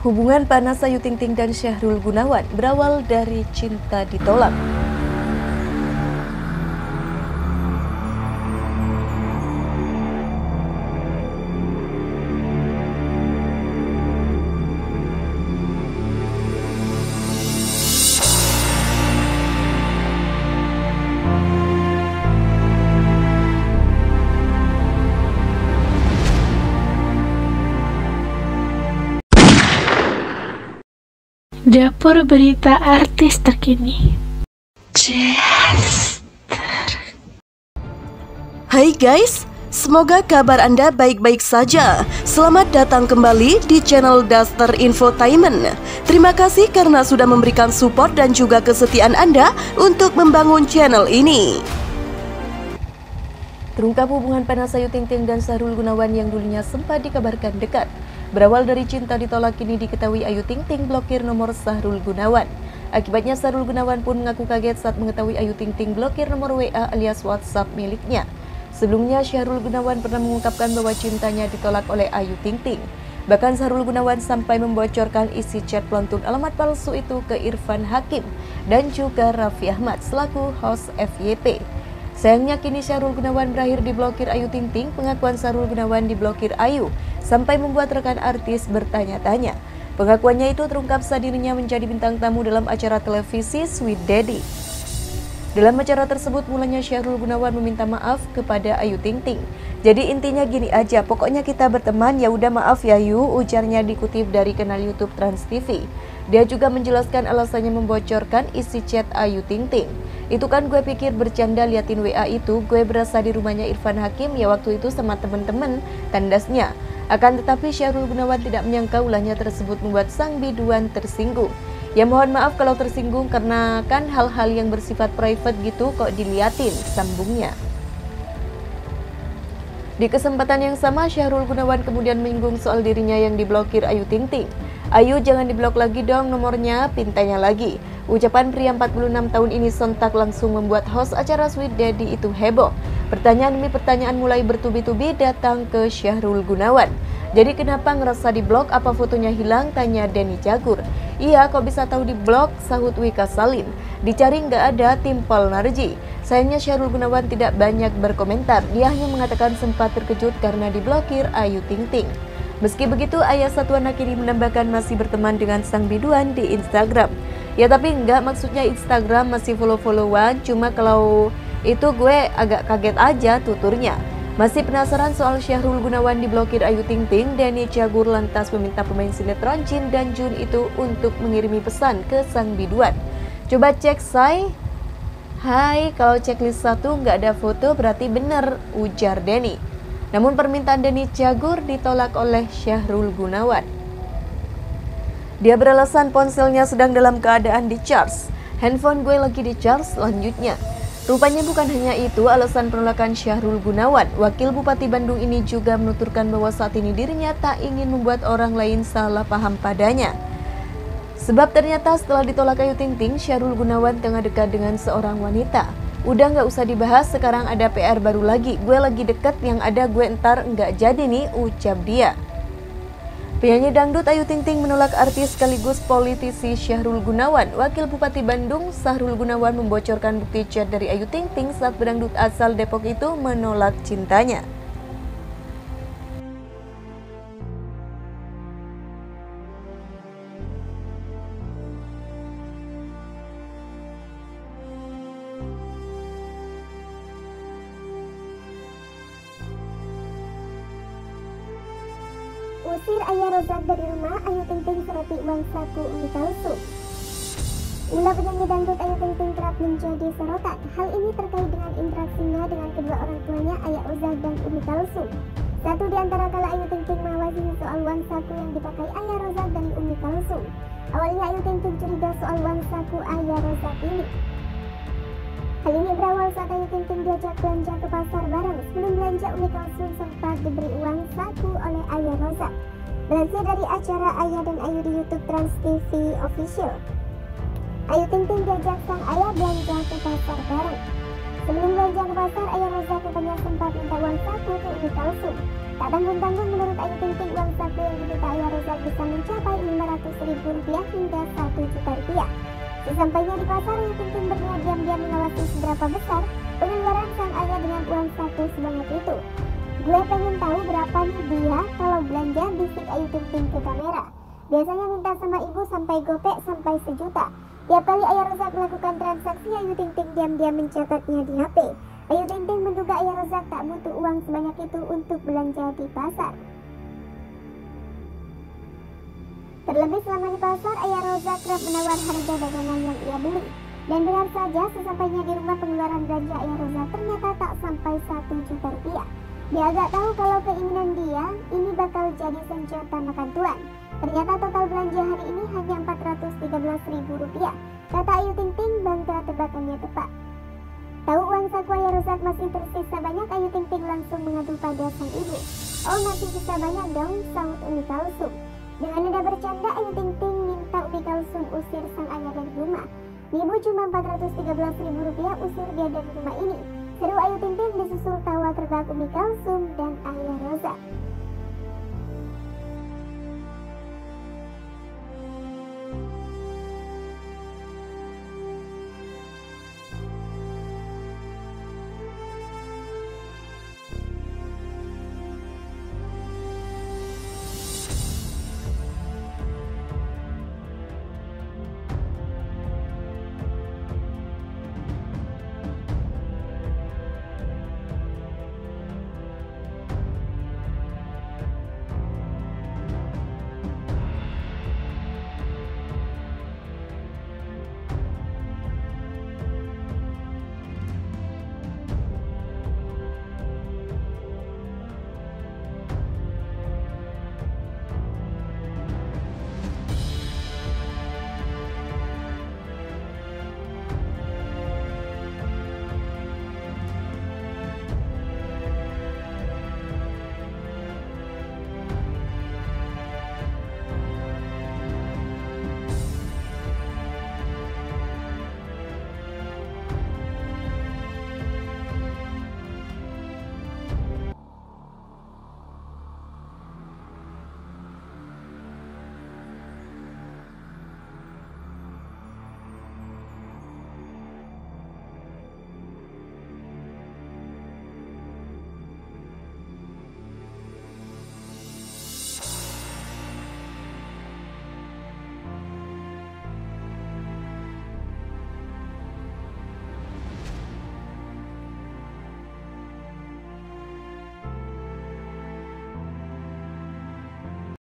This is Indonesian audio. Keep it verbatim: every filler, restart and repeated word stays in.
Hubungan panas Ayu Ting Ting dan Syahrul Gunawan berawal dari cinta ditolak. Dapur berita artis terkini. Hai guys, semoga kabar Anda baik-baik saja. Selamat datang kembali di channel Daster Infotainment. Terima kasih karena sudah memberikan support dan juga kesetiaan Anda untuk membangun channel ini. Terungkap hubungan panas Ayu Ting Ting dan Syahrul Gunawan yang dulunya sempat dikabarkan dekat. Berawal dari cinta ditolak, kini diketahui Ayu Ting Ting blokir nomor Syahrul Gunawan. Akibatnya Syahrul Gunawan pun mengaku kaget saat mengetahui Ayu Ting Ting blokir nomor W A alias WhatsApp miliknya. Sebelumnya Syahrul Gunawan pernah mengungkapkan bahwa cintanya ditolak oleh Ayu Ting Ting. Bahkan Syahrul Gunawan sampai membocorkan isi chat pelantun alamat palsu itu ke Irfan Hakim dan juga Raffi Ahmad selaku host F Y P. Sayangnya kini Syahrul Gunawan berakhir diblokir Ayu Ting Ting. Pengakuan Syahrul Gunawan diblokir Ayu sampai membuat rekan artis bertanya-tanya. Pengakuannya itu terungkap saat dirinya menjadi bintang tamu dalam acara televisi Sweet Daddy. Dalam acara tersebut mulanya Syahrul Gunawan meminta maaf kepada Ayu Ting Ting. Jadi intinya gini aja, pokoknya kita berteman, ya udah maaf ya Yu, ujarnya dikutip dari kanal YouTube Trans T V. Dia juga menjelaskan alasannya membocorkan isi chat Ayu Ting Ting. Itu kan gue pikir bercanda, liatin W A itu, gue berasa di rumahnya Irfan Hakim ya waktu itu sama temen-temen, tandasnya. Akan tetapi Syahrul Gunawan tidak menyangka ulahnya tersebut membuat sang biduan tersinggung. Ya mohon maaf kalau tersinggung karena kan hal-hal yang bersifat private gitu kok diliatin, sambungnya. Di kesempatan yang sama Syahrul Gunawan kemudian menyinggung soal dirinya yang diblokir Ayu Ting Ting. Ayu jangan diblok lagi dong nomornya, pintanya lagi. Ucapan pria empat puluh enam tahun ini sontak langsung membuat host acara Sweet Daddy itu heboh. Pertanyaan demi pertanyaan mulai bertubi-tubi datang ke Syahrul Gunawan. Jadi kenapa ngerasa diblok, apa fotonya hilang, tanya Denny Cagur. Iya kok bisa tahu diblok, sahut Wika Salim. Dicari nggak ada, timpal Narji. Sayangnya Syahrul Gunawan tidak banyak berkomentar. Dia hanya mengatakan sempat terkejut karena diblokir Ayu Ting Ting. Meski begitu, ayah satu anak ini menambahkan masih berteman dengan sang biduan di Instagram. Ya tapi enggak, maksudnya Instagram masih follow-followan, cuma kalau itu gue agak kaget aja tuturnya. Masih penasaran soal Syahrul Gunawan diblokir Ayu Ting Ting, Denny Cagur lantas meminta pemain sinetron Jin dan Jun itu untuk mengirimi pesan ke sang biduan. Coba cek say. Hai, kalau checklist satu nggak ada foto berarti bener, ujar Denny. Namun permintaan Denny Cagur ditolak oleh Syahrul Gunawan. Dia beralasan ponselnya sedang dalam keadaan di-charge. Handphone gue lagi di-charge, lanjutnya. Rupanya bukan hanya itu alasan penolakan Syahrul Gunawan. Wakil Bupati Bandung ini juga menuturkan bahwa saat ini dirinya tak ingin membuat orang lain salah paham padanya. Sebab ternyata setelah ditolak Ayu Ting Ting, Syahrul Gunawan tengah dekat dengan seorang wanita. Udah nggak usah dibahas, sekarang ada P R baru lagi. Gue lagi deket, yang ada gue ntar nggak jadi nih, ucap dia. Penyanyi dangdut Ayu Ting Ting menolak artis sekaligus politisi Syahrul Gunawan. Wakil Bupati Bandung, Syahrul Gunawan membocorkan bukti chat dari Ayu Ting Ting saat pedangdut asal Depok itu menolak cintanya. Usir ayah Rozak dari rumah, Ayu Ting Ting serati uang saku Umi Kalsu. Ulah penyanyi dangdut Ayu Ting Ting kerap menjadi sorotan. Hal ini terkait dengan interaksinya dengan kedua orang tuanya, Ayah Rozak dan Umi Kalsu. Satu di antara kala Ayu Ting Ting mengawasi soal uang saku yang dipakai Ayah Rozak dan Umi Kalsu. Awalnya Ayu Ting Ting curiga soal uang saku Ayah Rozak ini. Hal ini berawal saat Ayu Ting Ting diajak belanja ke pasar bareng. Sebelum belanja, Umi Kalsum sempat diberi uang saku oleh Ayah Rozak. Dilansir dari acara Ayah dan Ayu di YouTube Trans T V Official, Ayu Ting Ting diajak sang ayah belanja ke pasar bareng. Sebelum belanja ke pasar, Ayah Rozak katanya sempat minta uang saku ke Umi Kalsum. Tak tanggung-tanggung menurut Ayu Ting Ting, uang saku yang diminta Ayah Rozak bisa mencapai lima ratus ribu rupiah hingga satu juta rupiah. Sesampainya di pasar, Ayu Ting Ting berniat diam-diam mengawasi seberapa besar pengeluaran sang ayah dengan uang saku sebanyak itu. Gue pengen tahu berapa nih dia kalau belanja, bisik Ayu Ting Ting ke kamera. Biasanya minta sama ibu sampai gopek sampai sejuta. Tiap kali Ayah Rozak melakukan transaksi, Ayu Ting Ting diam-diam mencatatnya di H P. Ayu Ting Ting menduga Ayah Rozak tak butuh uang sebanyak itu untuk belanja di pasar. Terlebih selama di pasar, Ayah Rozak kerap menawar harga dagangan yang ia beli. Dan benar saja, sesampainya di rumah pengeluaran belanja Ayah Rozak ternyata tak sampai satu juta rupiah. Dia agak tahu kalau keinginan dia ini bakal jadi senjata makan tuan. Ternyata total belanja hari ini hanya empat ratus tiga belas ribu rupiah. Kata Ayu Ting Ting, bangga tebakannya tepat. Tahu uang saku Ayah Rozak masih tersisa banyak, Ayu Ting Ting langsung mengadu pada sang ibu. Oh, masih sisa banyak dong, sahut Umi Kalsum. Dengan nada bercanda, Ayu Ting Ting minta Umi Kalsum usir sang ayah dari rumah. Ibu cuma empat ratus tiga belas ribu rupiah, usir dia dari rumah ini. Seru Ayu Ting Ting disusul tawa terbahak Umi Kalsum dan Ayah Rozak.